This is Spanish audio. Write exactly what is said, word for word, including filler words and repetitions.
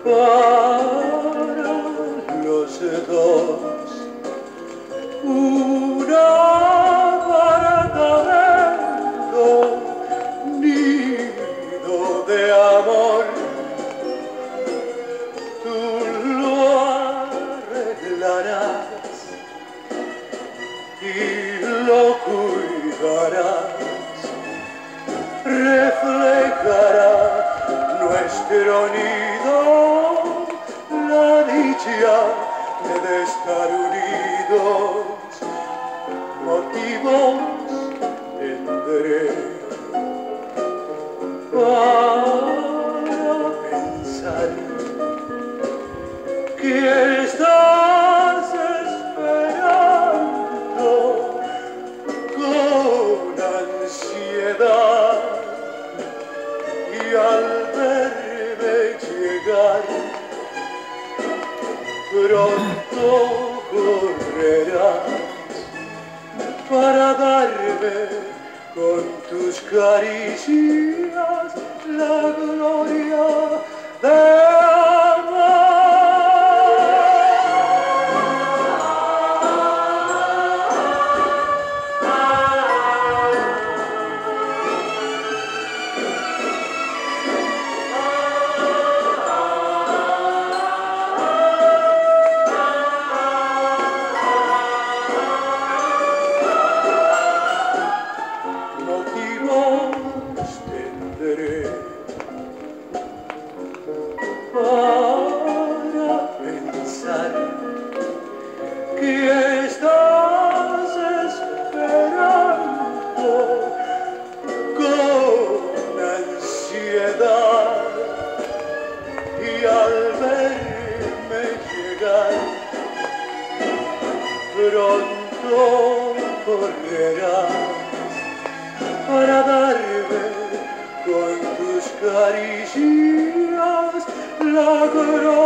para los dos, un apartamento, nido de amor. Tú lo arreglarás y lo cuidarás, reflejará nuestro nido, la dicha de estar unidos, motivos tendré para pensar que estás esperando con ansiedad, y al verme llegar pronto correrás para darme con tus caricias la gloria de para pensar que estás esperando con ansiedad, y al verme llegar pronto correrás para darme con tus caricias la gloria.